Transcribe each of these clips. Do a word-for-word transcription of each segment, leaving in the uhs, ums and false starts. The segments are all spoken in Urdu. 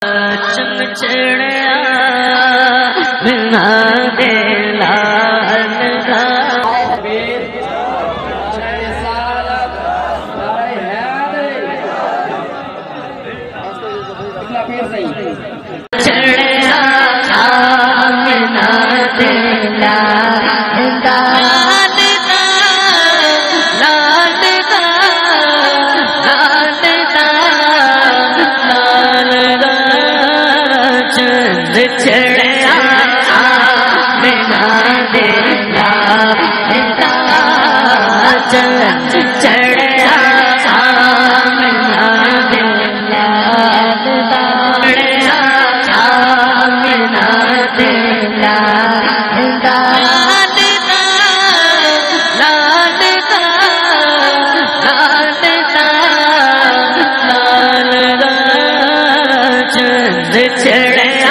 چمچڑیا بنا دے لال کا چڑیا بنا دے لال کا چڑیا بنا دے لال چڑیا بنا دے لال چڑیا بنا دے لال لال چند چڑیا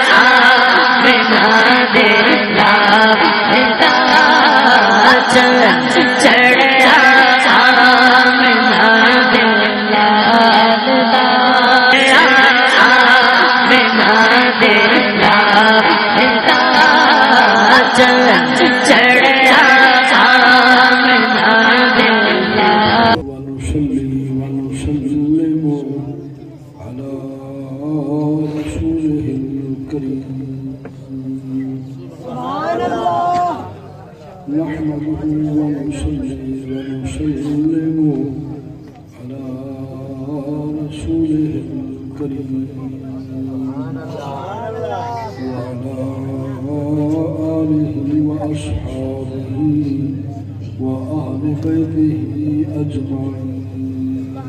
چڑیا بنا دے لال بنا دے لال چڑیا بنا دے لال ونصلي ونسلم على رسوله الكريم نحمده ونصلي ونسلم على رسوله الكريم وعلى آله وأصحابه وأهل بيته أجمعين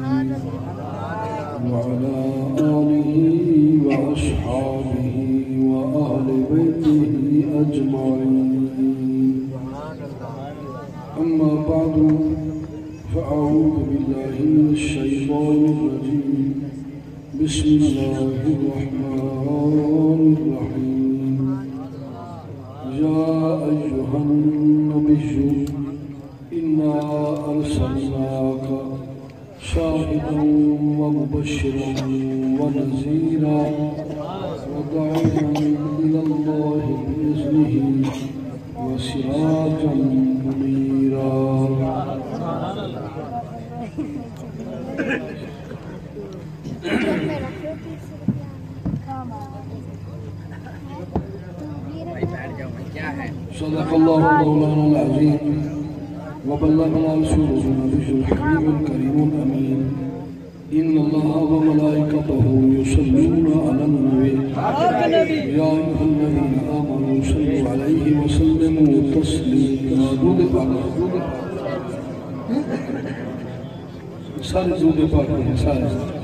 وعلى آله وأصحابه وأهل بيته أجمعين أما بعد فأعوذ بالله من الشيطان الرجيم بسم الله الرحمن الرحيم يا أيها النبي إنا أرسلناك شاهدا ومبشرا ونذيرا وداعيا إلى الله بإذنه وسراجا منيرا صدق الله مولانا العظيم وبلغنا رسوله النبي الحبيب الكريم الأمين إن الله وملائكته يصلون على النبي يا أيها الذين آمنوا صلوا عليه وسلموا تسليما دود پاک سارے دود پاک ہیں سارے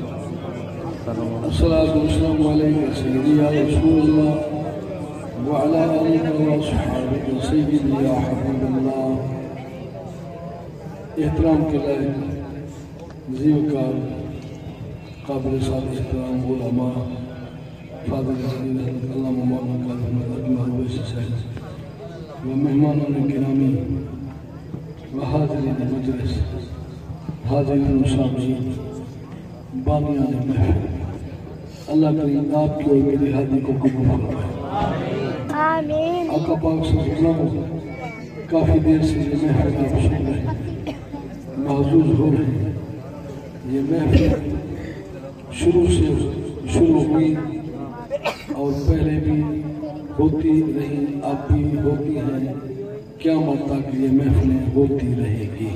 الصلاة والسلام عليك سيدي يا رسول الله وعلى آلك وصحابك سيدي يا حبيب الله احترام کے لائق زیوکار قابل صاحب احترام علماء فاضل جلیل حضرت علامہ مولانا قادر اجمل ویسی صاحب ومہمانان گرامی وحاضرین مجلس حاضرین سامعین بانیان محفل اللہ کریم آپ کی اور میری حادی کو قبول فرمائے آمین آقا پاک صلی اللہ علیہ وسلم کافی دیر سے یہ محفل آپ سن رہے ہیں محظوظ ہو رہے ہیں یہ محفل شروع سے شروع ہوئی اور پہلے بھی ہوتی رہی اب بھی ہوتی ہیں قیامت تک یہ محفلیں ہوتی رہے گی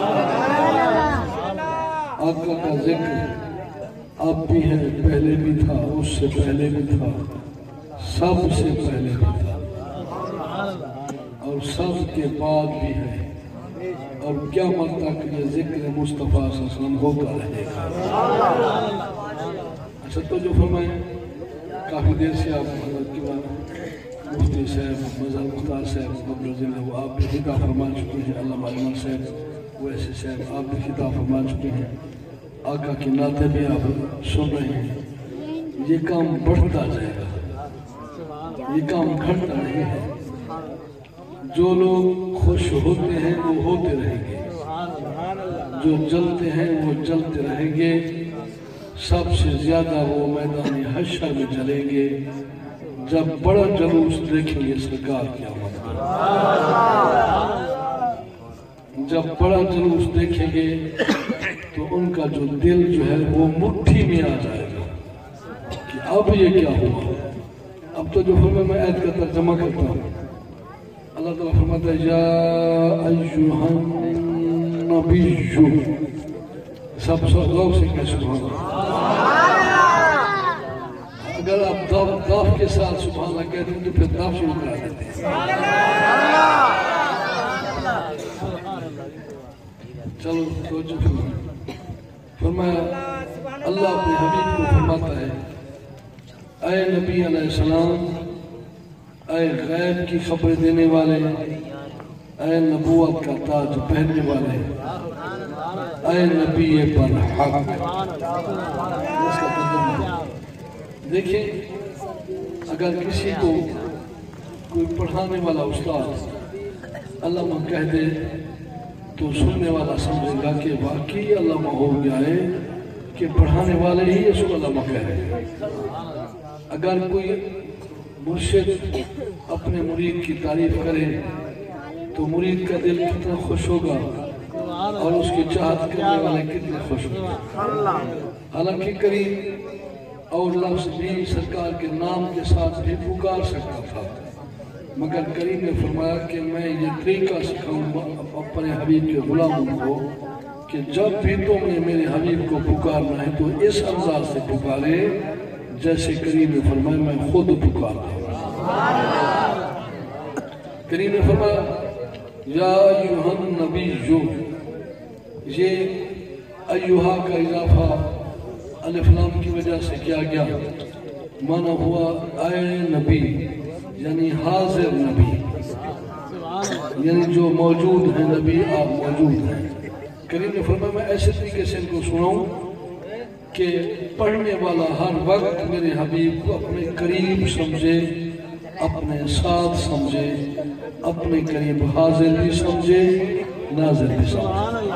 آقا کا ذکر اب بھی ہے پہلے بھی تھا اس سے پہلے بھی تھا سب سے پہلے بھی تھا اور سب کے بعد بھی ہے اور قیامت تک یہ ذکر مصطفیٰ صلی اللہ علیہ وسلم ہوتا رہے گا اچھا تو جو فرمائیں کافی دیر سے آپ حضرت کی بات مفتی صاحب مظہر مختار صاحب وہ آپ بھی خطاب فرما چکے ہیں علامہ علمان صاحب ویسے صاحب آپ بھی خطاب فرما چکے ہیں آقا کی نعتیں بھی آپ سن رہے ہیں یہ کام بڑھتا جائے گا یہ کام گھٹتا نہیں ہے جو لوگ خوش ہوتے ہیں وہ ہوتے رہیں گے جو جلتے ہیں وہ جلتے رہیں گے سب سے زیادہ وہ میدان حشر میں چلیں گے جب بڑا جلوس دیکھیں گے سرکار کی آمد کا۔ جب بڑا جلوس دیکھیں گے تو ان کا جو دل جو ہے وہ مٹھی میں آ جائے گا کہ اب یہ کیا ہوا۔ اب تو جو فرمایا میں آیت کا ترجمہ کرتا ہوں، اللہ تعالیٰ فرماتا ہے یا ایہا النبی، سب سب لوگ سے کہہ سبحان اللہ۔ اگر آپ داف داف کے ساتھ سبحان اللہ کہتے ہیں تو پھر داف شروع کرا دیتے ہیں۔ چلو توجہ فرمائیں۔ فرمایا اللہ اپنے حبیب کو فرماتا ہے اے نبی علیہ السلام، اے غیب کی خبریں دینے والے، اے نبوت کا تاج پہننے والے، اے نبی پر حق۔ اس کا ترجمہ دیکھیں، اگر کسی کو کوئی پڑھانے والا استاد علامہ کہہ دے تو سننے والا سمجھے گا کہ واقعی علامہ ہو گیا ہے کہ پڑھانے والے ہی اس کو علامہ کہہ رہے ہیں۔ اگر کوئی مرشد اپنے مرید کی تعریف کرے تو مرید کا دل کتنا خوش ہوگا اور اس کی چاہت کرنے والے کتنے خوش ہوگا۔ حالانکہ کریم اور لفظ بھی سرکار کے نام کے ساتھ بھی پکار سکتا تھا، مگر کریم نے فرمایا کہ میں یہ طریقہ سکھاؤں گا اپنے حبیب کے غلاموں کو کہ جب بھی تم نے میرے حبیب کو پکارنا ہے تو اس انداز سے پکارے جیسے کریم نے فرمایا میں خود پکارتا ہوں۔ کریم نے فرمایا یا ایہا النبی، یہ ایہا کا اضافہ الف لام کی وجہ سے کیا گیا، معنی ہوا اے نبی، یعنی حاضر نبی، یعنی جو موجود ہیں نبی آپ موجود ہیں۔ کریم نے فرمایا میں ایسے طریقے سے ان کو سناؤں کہ پڑھنے والا ہر وقت میرے حبیب کو اپنے قریب سمجھے، اپنے ساتھ سمجھے، اپنے قریب حاضر بھی سمجھے، ناظر بھی سمجھے۔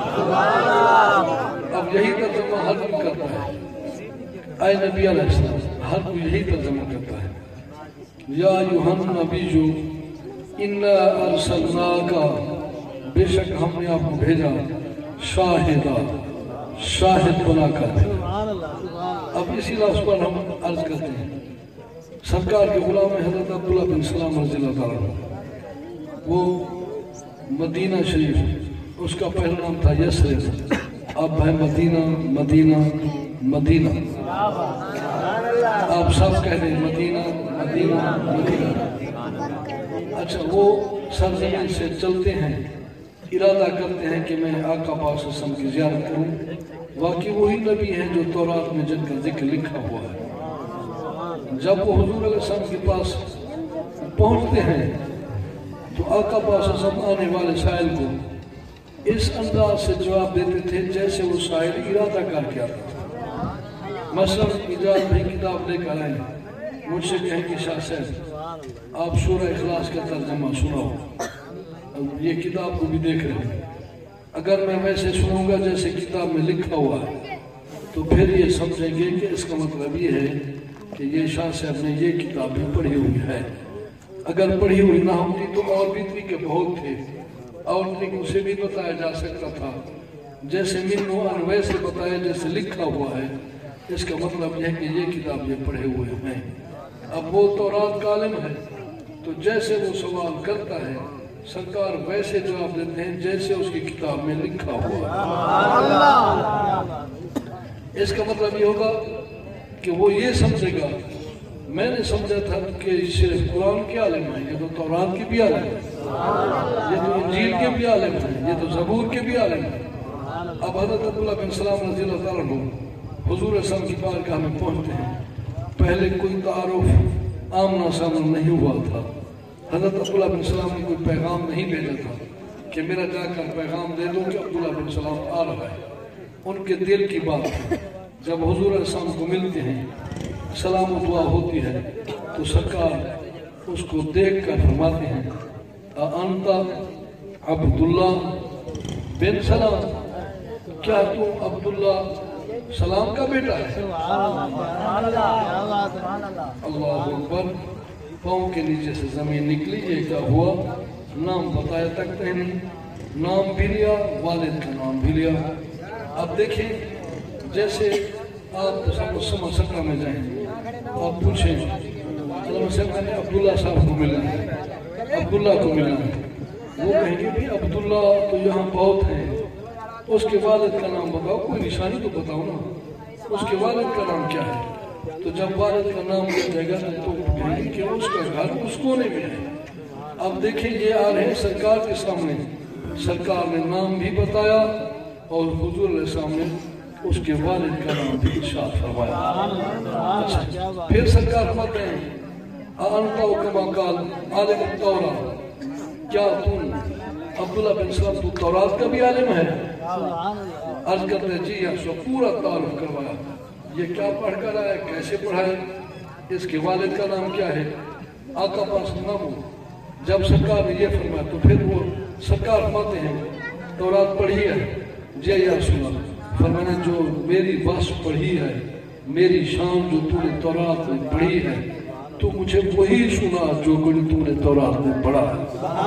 اب یہی ترجمہ ہر کوئی کرتا ہے، اے نبی علیہ السلام ہر کوئی یہی ترجمہ کرتا ہے یا ایہا النبی انا ارسلناک، بے شک ہم نے آپ کو بھیجا شاہدہ، شاہد بنا کر دے۔ اب اسی لفظ پر ہم عرض کرتے ہیں سرکار کے غلام حضرت عبداللہ بن سلام رضی اللہ تعالیٰ، وہ مدینہ شریف، اس کا پہلا نام تھا یسرب، اب ہے مدینہ، مدینہ، مدینہ۔ آپ سب کہہ دیں مدینہ، مدینہ، مدینہ۔ اچھا، وہ سرزمین سے چلتے ہیں، ارادہ کرتے ہیں کہ میں آقا پاک صلی اللہ علیہ وسلم کی زیارت کروں۔ واقعی وہی نبی ہیں جو تورات میں جن کا ذکر لکھا ہوا ہے۔ جب وہ حضور علیہ السلام کے پاس پہنچتے ہیں تو آقا پاک صلی اللہ علیہ وسلم آنے والے سائل کو اس انداز سے جواب دیتے تھے جیسے وہ سائل ارادہ کر کے آتا تھا۔ مثلا اجازت بھی کتاب لے کر آئیں، مجھ سے کہیں کہ شاہ صاحب آپ سورہ اخلاص کا ترجمہ سناؤ، یہ کتاب کو بھی دیکھ رہے ہیں، اگر میں ویسے سنوں گا جیسے کتاب میں لکھا ہوا ہے تو پھر یہ سمجھیں گے کہ اس کا مطلب یہ ہے کہ یہ شاہ صاحب نے یہ کتاب بھی پڑھی ہوئی ہے۔ اگر پڑھی ہوئی نہ ہوتی تو اور بھی طریقے بہت تھے، اور طریقوں سے بھی بتایا جا سکتا تھا، جیسے منو ان ویسے بتایا جیسے لکھا ہوا ہے۔ اس کا مطلب یہ ہے کہ یہ کتاب یہ پڑھے ہوئے ہیں۔ اب وہ تورات کا عالم ہے تو جیسے وہ سوال کرتا ہے سرکار ویسے جواب دیتے ہیں جیسے اس کی کتاب میں لکھا ہوا ہے۔ اس کا مطلب یہ ہوگا کہ وہ یہ سمجھے گا میں نے سمجھا تھا کہ صرف قرآن کے عالم ہیں، یہ تو تورات کے بھی عالم ہیں، یہ تو انجیل کے بھی عالم ہیں، یہ تو زبور کے بھی عالم ہیں۔ اب حضرت عبداللہ بن سلام رضی اللہ تعالیٰ عنہ حضور صلی اللہ علیہ وسلم کی بارگاہ میں پہنچتے ہیں۔ پہلے کوئی تعارف آمنا سامنا نہیں ہوا تھا، حضرت عبداللہ بن سلام نے کوئی پیغام نہیں بھیجا تھا کہ میرا جا کر پیغام دے دو کہ عبداللہ بن سلام آ رہا ہے۔ ان کے دل کی بات ہے، جب حضور علیہ السلام کو ملتے ہیں سلام و دعا ہوتی ہے تو سرکار اس کو دیکھ کر فرماتے ہیں انت عبداللہ بن سلام، کیا تم عبداللہ सलाम का बेटा है। अल्लाह अकबर। पाँव के नीचे से जमीन निकली, ये क्या हुआ, नाम बताया तक नहीं, नाम भी लिया, वालिद का नाम भी लिया। अब देखें, जैसे आप समझ सका में जाएं, आप पूछें अब्दुल्ला साहब को मिलना है, अब्दुल्ला को मिलना है, वो कहेंगे भी अब्दुल्ला तो यहाँ बहुत है, उसके वालिद का नाम बताओ, कोई निशानी तो बताओ ना, उसके वालिद का नाम क्या है। तो जब वालिद का नाम लिया जाएगा तो कहेंगे कि उसका घर उस कोने में है। अब देखें, ये आ रहे हैं सरकार के सामने, सरकार ने नाम भी बताया और हुजूर के सामने उसके वालिद का नाम भी इरशाद फरमाया। अच्छा, फिर सरकार फरमाते हैं अनता कमा काल आलिम तौरा, क्या तुम अब्दुल्ला बिन सलाम तू तौरात का भी आलिम है? अर्ज करते हैं जी हाँ। सो पूरा तारुफ करवाया, ये क्या पढ़ कर आया, कैसे पढ़ा है, इसके वालिद का नाम क्या है, आका पास नाम हो। जब सरकार ने ये फरमाया तो फिर वो सरकार फरमाते हैं तौरात पढ़ी है? जी या सुना। फरमाने जो मेरी बस पढ़ी है, मेरी शान जो तूने तौरात में पढ़ी है, तो मुझे वही सुना जो तूने तौरात में पढ़ा है।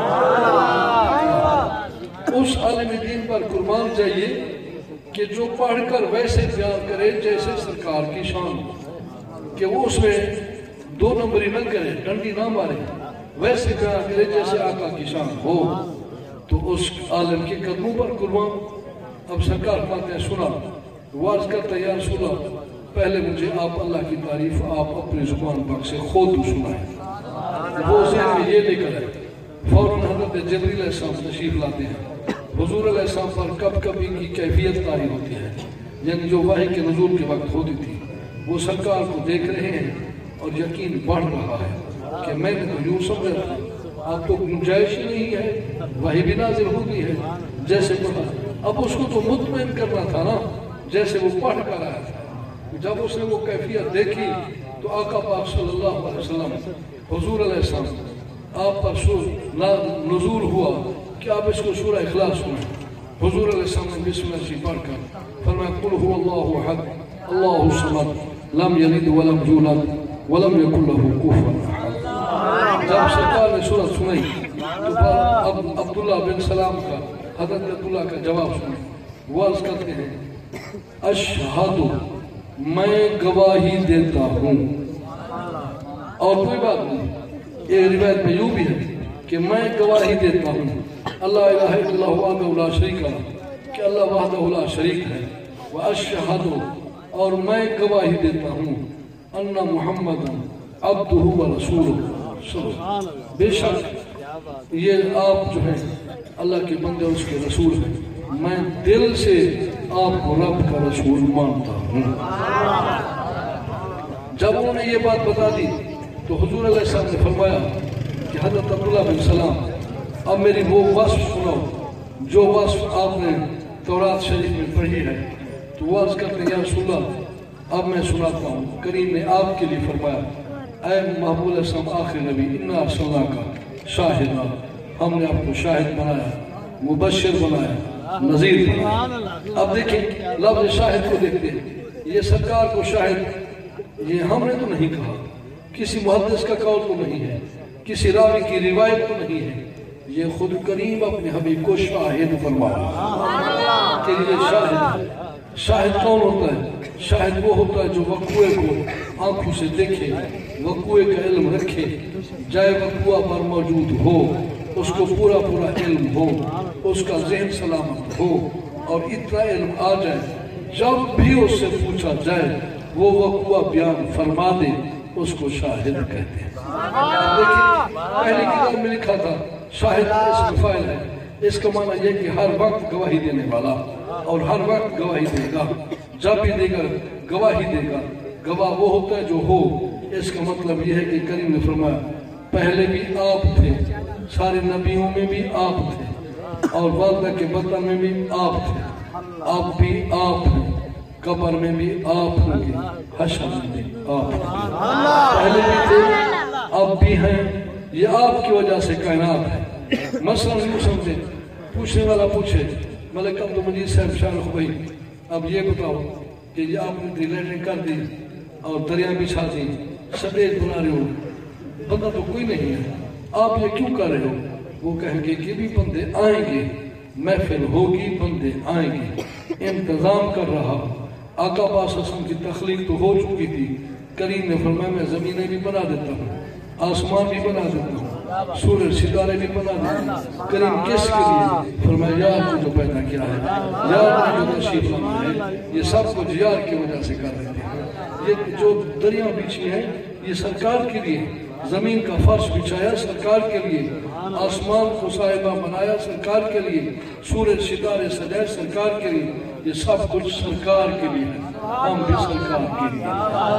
उस आलिम दीन पर कुर्बान चाहिए कि जो पढ़कर वैसे बयान करे जैसे सरकार की शान, कि वो उसमें दो नंबरी न करे, डंडी ना मारे, वैसे बयान करे जैसे आका की शान हो। तो उस आलिम के कदमों पर कुर्बान। अब सरकार पाते हैं सुना, वाज करते यार सुना, पहले मुझे आप अल्लाह की तारीफ आप अपनी जुबान पर से खुद सुनाए। वो उसे ये लेकर आए, फौरन हज़रत जिब्रील अलैहिस्सलाम तशरीफ लाते हैं। हुजूर अलैहिस्सलाम पर कब कभी की कैफियत तारी होती है, यानी जो वाही के नज़ूल के वक्त होती थी, वो सरकार को देख रहे हैं और यकीन बढ़ रहा है कि मैंने तो यूँ समझा था, आप तो गुंजाइश ही नहीं है, वही भी नाज़िल हो गई है जैसे पढ़ा। अब उसको तो मुतमईन करना था ना, जैसे वो पढ़ कर आया था। जब उसने वो कैफियत देखी तो आका पाक सल्लल्लाहु अलैहि वसल्लम हुजूर अलैहिस्सलाम आप पर नुज़ूल हुआ कि आप इसको सूरह इखलास सुने। हुजूर अलैहिस्सलाम ने बिस्मिल्लाह से पढ़कर फरमाया कुल हुवल्लाहु अहद अल्लाहु समद लम यलिद वलम यूलद वलम यकुल लहू कुफुवन अहद। जब सरकार ने सूरत सुनाई तो अब अब्दुल्ला बिन सलाम का, हज़रत अब्दुल्ला का जवाब सुने। वो अर्ज़ करते हैं अशहदु, मैं गवाही देता हूँ। और कोई बात नहीं, ये रिवायत में यूँ भी है कि मैं गवाही देता हूँ अल्लाह इलाहा इल्लल्लाहु वहदहु ला शरीक लहू, कि अल्लाह वहदहु ला शरीक है। व अशहदु, और मैं गवाही देता हूँ अन्ना मुहम्मदन अब्दुहु व रसूलुहु, बेशक ये आप जो है अल्लाह के बंदे उसके रसूल हैं। मैं दिल से आपको रब का रसूल मानता हूँ। जब उन्होंने ये बात बता दी तो हुजूर अलैहिस्सलाम ने फरमाया कि हज़रत अब्दुल्ला बिन सलाम, अब मेरी वो वस्फ सुनो जो वस्फ आपने तौरात शरीफ में पढ़ी है। तो वो अर्ज़ करते या रसूलल्लाह, अब मैं सुनाता हूँ। करीम ने आपके लिए फरमाया, ऐ महबूब अलैहिस्सलाम आखिर नबी, इन्ना अर्सलनाका शाहिदा, हमने आपको शाहिद बनाया, मुबश्शिर बनाया, नज़ीर बनाया। अब देखें लफ्ज़ शाहिद को देखते हैं, ये सरकार को शाहिद ये हमने तो नहीं कहा, किसी मुहद्दिस का कौल तो नहीं है, किसी रावी की रिवायत तो नहीं है, ये खुद करीम अपने हबीब को शाहिद फरमाया कि ये शाहिद। शाहिद कौन होता है? शाहिद वो होता है जो वक़ुए को आंखों से देखे, वक़ुए का इल्म रखे, जाए वक़ुआ पर मौजूद हो, उसको पूरा पूरा इल्म हो, उसका ज़हन सलामत हो, और इतना इल्म आ जाए जब भी उससे पूछा जाए वो वक़ुआ बयान फरमा दे, उसको शाहिद कहते हैं। देखिए पहली किताब में लिखा था शाहिद इसम फाइल है, इसका माना यह कि हर वक्त गवाही देने वाला, और हर वक्त गवाही देगा, जब भी देगा गवाही देगा। गवाह वो होता है जो हो। इसका मतलब यह है कि करीम ने फरमाया पहले भी आप थे, सारे नबियों में भी आप थे, और वादा के बतन में भी आप थे, आप भी आप हैं, कब्र में भी आप होंगे, हश्र में भी आप होंगे। पहले भी थे, अब भी हैं, ये आपकी वजह से कायनात है। मसलन यूँ समझे, पूछने वाला पूछे मलिक अब्दुल मजीद साहब शाह भाई, अब ये बताओ کہ یہ آپ نے لیٹرنگ کر دی اور دریا بچھا دی، سٹیج بنا رہے ہو، بندہ تو کوئی نہیں ہے، آپ یہ کیوں کر رہے ہو؟ وہ کہیں گے کہ بھی بندے آئیں گے، محفل ہوگی، بندے آئیں گے، انتظام کر رہا۔ آقا پاس حسن کی تخلیق تو ہو چکی تھی، کریم نے فرمایا میں زمینیں بھی بنا دیتا ہوں، آسمان بھی بنا دیتا ہوں، سورج ستارے بھی بنا دیتا ہوں۔ کریم کس کے لیے؟ فرمایا یار نے جو پیدا کیا ہے، یار نے جو تشریف لانا ہے، یہ سب کچھ یار کی وجہ سے کر رہے ہیں۔ یہ جو دریا بچھی ہیں یہ سرکار کے لیے، زمین کا فرش بچھایا سرکار کے لیے، آسمان کو صاحبہ بنایا سرکار کے لیے، سورج ستارے سجائے سرکار کے لیے، یہ سب کچھ سرکار کے لیے ہے، ہم بھی سرکار کے لیے۔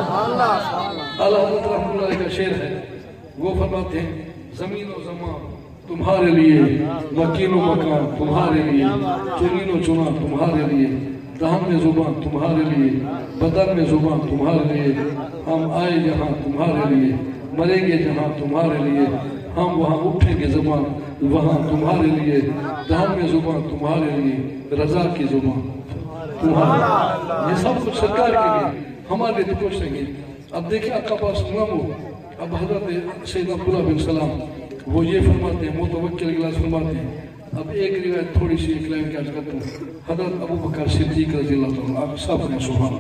اعلیٰ حضرت رحمۃ اللہ علیہ کا شعر ہے، وہ فرماتے ہیں زمین و زمان تمہارے لیے، مکین و مکان تمہارے لیے، چنین و چنا تمہارے لیے، دہن میں زبان تمہارے لیے، بدن میں زبان تمہارے لیے، ہم آئے جہاں تمہارے لیے، مریں گے جہاں تمہارے لیے، ہم وہاں اٹھیں گے زبان وہاں تمہارے لیے، دہن میں زبان تمہارے لیے، رضا کی زبان تمہارے، یہ سب کچھ سرکار کے لیے، ہمارے لیے تو کچھ نہیں۔ اب دیکھیں آقا پاس نام ہو، اب حضرت سید عبداللہ بن سلام وہ یہ فرماتے ہیں، متوکل اجلاس فرماتے ہیں۔ اب ایک روایت تھوڑی سی ایک لائن کیا کرتا ہوں، حضرت ابو بکر صدیق رضی اللہ تعالیٰ آپ سب نے سبحان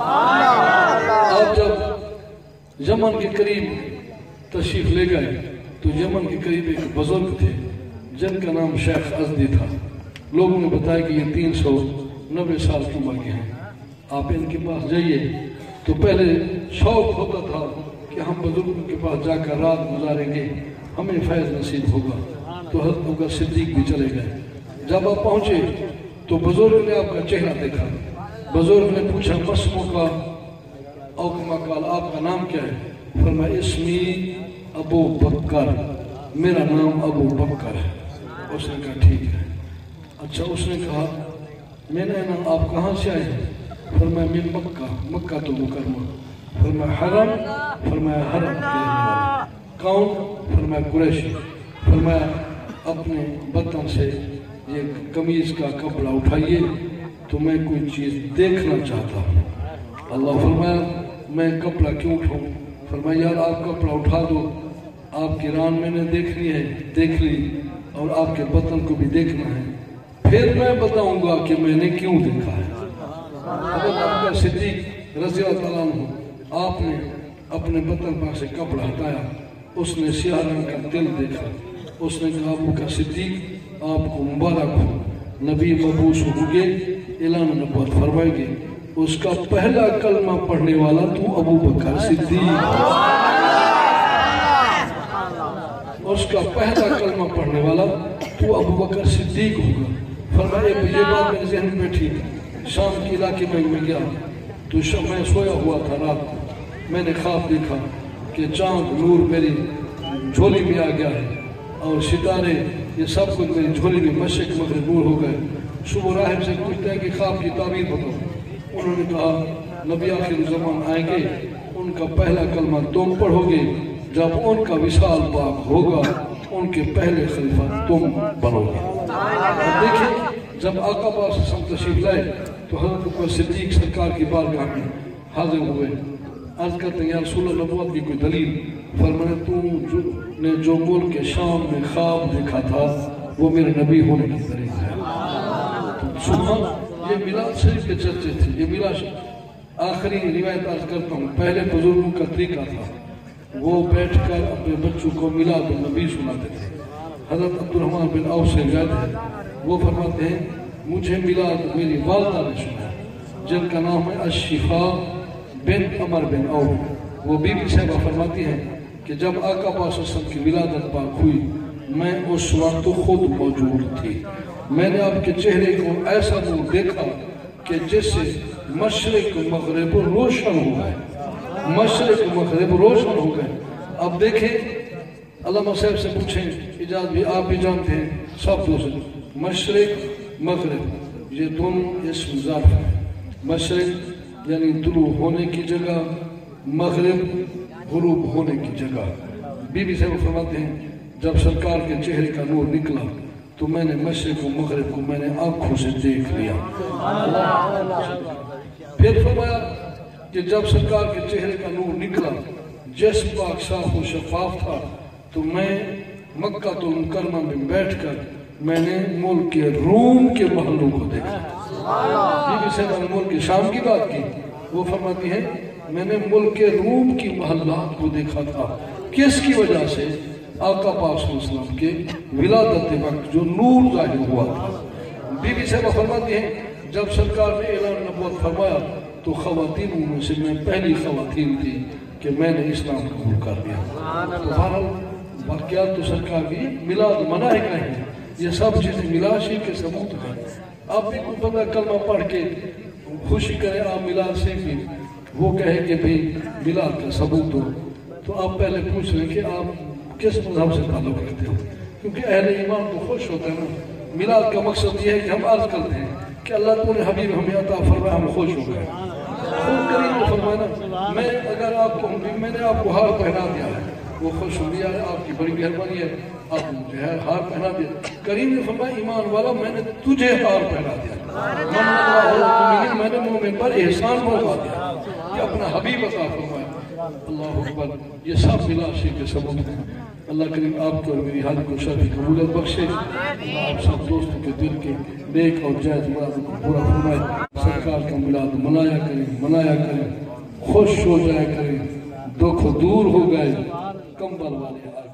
اللہ۔ آپ جب یمن کے قریب تشریف لے گئے تو یمن کے قریب ایک بزرگ تھے جن کا نام شیخ ازدی تھا، لوگوں نے بتایا کہ یہ تین سو نوے سال کی عمر کے ہیں، آپ ان کے پاس جائیے۔ تو پہلے شوق ہوتا تھا کہ ہم بزرگوں کے پاس جا کر رات گزاریں گے، ہمیں فیض نصیب ہوگا، تو حضرت ابو بکر صدیق بھی چلے گئے۔ جب آپ پہنچے تو بزرگ نے آپ کا چہرہ دیکھا، بزرگ نے پوچھا مسمو کا او کما قال آپ کا نام کیا ہے؟ فرمایا اسمی ابو بکر، میرا نام ابو بکر ہے۔ اس نے کہا ٹھیک ہے۔ اچھا اس نے کہا میں نے نام آپ کہاں سے آئے ہیں؟ فرمایا من مکہ، مکہ تو مکرمہ۔ فرمایا حرم؟ فرمایا حرم کے رہنے والے۔ کون؟ فرمایا قریشی۔ فرمایا اپنے بطن سے یہ قمیض کا کپڑا اٹھائیے تو میں کوئی چیز دیکھنا چاہتا ہوں۔ اللہ فرمایا میں کپڑا کیوں اٹھاؤں؟ فرمایا یار آپ کپڑا اٹھا دو، آپ کی ران میں نے دیکھنی ہے، دیکھ لی، اور آپ کے بطن کو بھی دیکھنا ہے، پھر میں بتاؤں گا کہ میں نے کیوں دیکھا ہے۔ حضرت ابو بکر صدیق رضی اللہ تعالیٰ عنہ آپ نے اپنے بطن پر سے کپڑا ہٹایا، اس نے سیاہ رنگ کا دل دیکھا، اس نے کہا ابو بکر صدیق آپ کو مبارک ہو، نبی مبعوث ہوں گے، اعلان نبوت فرمائیں گے، اس کا پہلا کلمہ پڑھنے والا تو ابو بکر صدیق، اس کا پہلا کلمہ پڑھنے والا تو ابو بکر صدیق ہوگا۔ فرمایا یہ بات میرے ذہن میں بیٹھی، شام کے علاقے میں میں گیا تو میں سویا ہوا تھا رات کو، میں نے خواب دیکھا کہ چاند نور میری جھولی میں آ گیا ہے اور ستارے یہ سب کچھ میری جھولی میں مشرق مغرب نور ہو گئے۔ صبح راہب سے پوچھتے ہیں کہ خواب کی تعبیر بتاؤ، انہوں نے کہا نبی آخر زمان آئیں گے، ان کا پہلا کلمہ تم پڑھو گے، جب ان کا وصال پاک ہوگا ان کے پہلے خلیفہ تم بنو گے۔ دیکھیں جب آقا پاس حسن تشریف لائے تو حضرت ابو بکر صدیق سرکار کی بارگاہ میں حاضر ہوئے، عرض کرتے ہیں یا رسول اللہ نبوت کی کوئی دلیل؟ فرمایا تو نے جو ملک کے شام میں خواب دیکھا تھا وہ میرے نبی ہونے کی دلیل ہے۔ سبحان، یہ میلاد شریف کے چرچے تھے، یہ میلاد آخری روایت عرض کرتا ہوں، پہلے بزرگوں کا طریقہ تھا وہ بیٹھ کر اپنے بچوں کو میلاد النبی سناتے تھے۔ حضرت عبدالرحمن بن عوف سے روایت ہے، وہ فرماتے ہیں مجھے میلاد میری والدہ نے سنا جن کا نام ہے الشفا بنت عمر بن عوف، وہ بی بی صاحبہ فرماتی ہیں کہ جب آقا پاک صلی اللہ علیہ وسلم کی ولادت پاک ہوئی میں اس وقت خود موجود تھی، میں نے آپ کے چہرے کو ایسا نور دیکھا کہ جس سے مشرق مغرب روشن ہو گئے، مشرق مغرب روشن ہو گئے۔ اب دیکھیں علامہ صاحب سے پوچھیں، اجازت بھی آپ بھی جانتے ہیں سب دوسرے، مشرق مغرب یہ دونوں اسم ظرف ہیں، مشرق یعنی طلوع ہونے کی جگہ، مغرب غروب ہونے کی جگہ۔ بی بی صاحب فرماتے ہیں جب سرکار کے چہرے کا نور نکلا تو میں نے مشرق و مغرب کو میں نے آنکھوں سے دیکھ لیا۔ پھر فرمایا کہ جب سرکار کے چہرے کا نور نکلا، جسم پاک صاف و شفاف تھا، تو میں مکہ المکرمہ میں بیٹھ کر میں نے ملک کے روم کے محلوں کو دیکھا۔ یہ بھی سے میں نے ملک کے شام کی بات کی، وہ فرماتی ہے میں نے ملک کے روم کی محلات کو دیکھا تھا۔ کس کی وجہ سے؟ آقا پاک صلی اللہ علیہ وسلم کے ولادت وقت جو نور ظاہر ہوا تھا۔ بی بی صاحبہ فرماتی ہیں جب سرکار نے اعلان نبوت فرمایا تو خواتین میں سے میں پہلی خواتین تھی کہ میں نے اسلام قبول کر لیا۔ بہرحال واقعات تو سرکار کی میلاد منائے گئے ہیں، یہ سب چیزیں میلاشی کے ثبوت ہیں۔ آپ بھی کوئی بندہ کلمہ پڑھ کے خوشی کرے آپ میلاد سے بھی وہ کہے کہ بھی میلاد کا ثبوت ہو، تو آپ پہلے پوچھ لیں کہ آپ کس مذہب سے تعلق رکھتے ہو، کیونکہ اہل ایمان تو خوش ہوتے ہیں نا۔ میلاد کا مقصد یہ ہے کہ ہم عرض کرتے ہیں کہ اللہ تو نے حبیب ہمیں عطا فرمایا، ہم خوش ہو گئے۔ خود کریم نے فرمایا میں اگر آپ کو میں نے آپ کو ہار پہنا دیا ہے، وہ خوش ہو گیا ہے، آپ کی بڑی مہربانی ہے، آپ نے مجھے ہار پہنا دیا۔ کریم نے فرمایا ایمان والا میں نے تجھے ہار پہنا دیا، من اللہ میں نے مومن پر احسان موقع دیا کہ اپنا حبیب عطا فرمایا۔ اللہ اکبر، یہ سب ملاشی کے ثبوت ہیں۔ اللہ کریم آپ کو اور میری حال کو شرف قبولیت بخشے، آپ سب دوستوں کے دل کے نیک اور جائز مراد کو پورا فرمائے۔ سرکار کا میلاد منایا کریں منایا کریں، خوش ہو جایا کریں، دکھ دور ہو گئے، کمبل والے آ